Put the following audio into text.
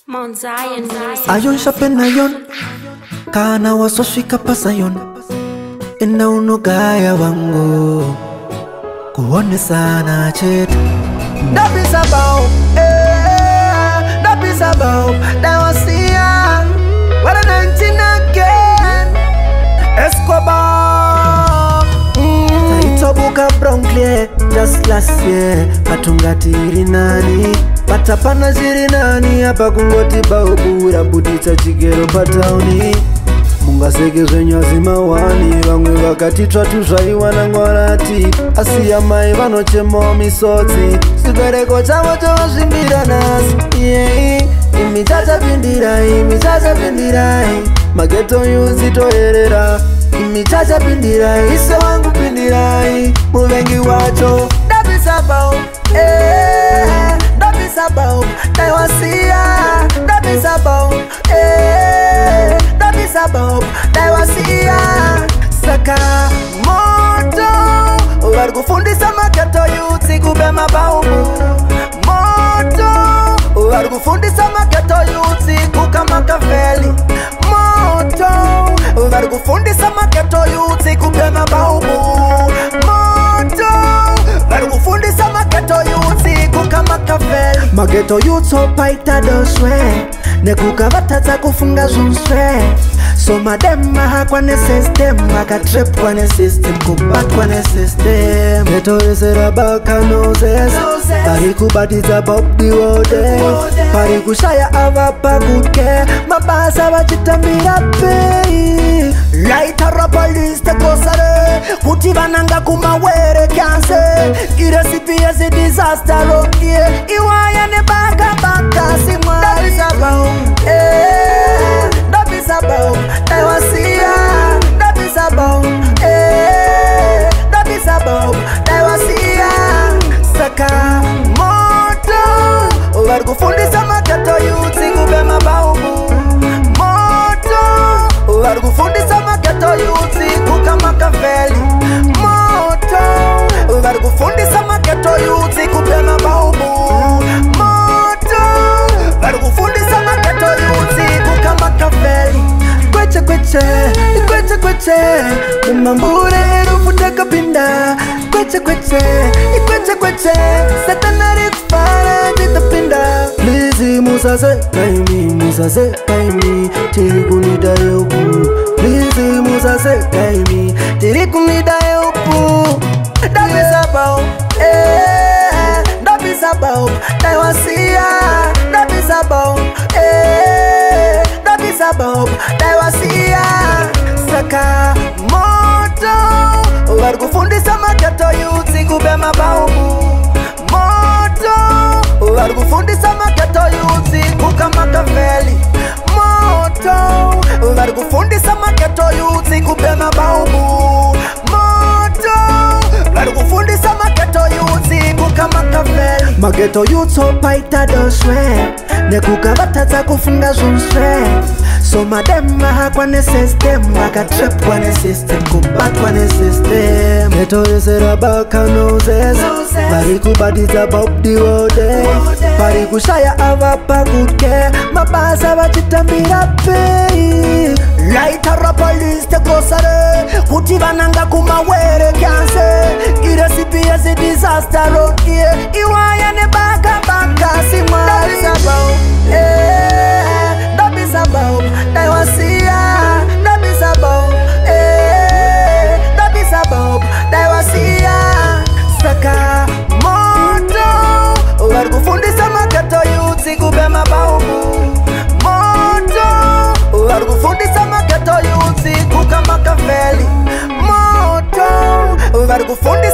Mount Zion Music. Ayon shapen ayon kana wasofika pasayon ina unogaya wangu kuone sana chetu that is about that is about that was here what a 19 again Escobar taitobuka Bronx just last year patungatiri nani patapana ziri nani hapa kungoti baubura budita chigero patauni mungaseke zvenyazi mawani vamwe vakatitwa tuzvaiwana ngwarati asiya mai vanochemawo misodzi chibereko chavo chovazvimbira nasi imi chachapindirai mageto yuzi toerera imi chachapindirai ise wangu pindirai muvengi wacho dabisabao dabisabao daiwasiya dabisabao dabisabao daiwasiya saka moto varikufundisa mageto yuzi kubema baumu moto varikufundisa mageto yuzi kukamakaveli moto varikufundisa mageto yuzi kubema baumu moto varikufundisa mageto yuzi kukamakaveli mageto yuzi opaita doswe nekukavatadza kufunga zvonswe so madema hakwane system akatrepwa nesystem kubatwa nesystem getoresera bakanoses parikubatidza bobdiwode parikushaya avapakuke mabasa vachitambira pei laitarapoliste kosare kuti vananga kumawere kyanse iresipi yezidisasta rokie iwaya nebakabaka simwa dabisabao daiwasiya dabisabao dabisabao daiwasiya saka moto varikufundisa mageto yuzi kubema baumu moto varikufundisa mageto yuzi kukamakaveli moto varikufundisa mageto yuzi kubema baumu moto varikufundisa mageto yuzi kukamakaveli kweche umambure rufuteka pinda kweche satanari kupara jitapinda please musase kaimi tiri kunida yoku please musase kaimi tiri kunida yoku dabisabao dabisabao daiwasiya dabisabao dabisabao daiwasiya saka moto varikufundisa mageto yuzi kubema baumu moto varikufundisa mageto yuzi kukamakaveli moto varikufundisa mageto yuzi kubema baumu moto varikufundisa mageto yuzi kukamakaveli mageto yuzi opaita doswe nekukavatadza kufunga zvonswe so madema hakwane system akatrepwa nesystem kubatwa nesystem getoresera bakanoses varikubatidza bobdiwode varikushaya avapakuke mabasa vachitambira pei laitarapoliste kosare kuti vananga kumawere kyanse iresipi yezidisasta rokie iwaya nebakabaka simwa dabisabao daiwasiya dabisabao dabisabao daiwasiya saka moto varikufundisa mageto yuzi kubema baumu moto varikufundisa mageto yuzi kukamakaveli moto varikufundisa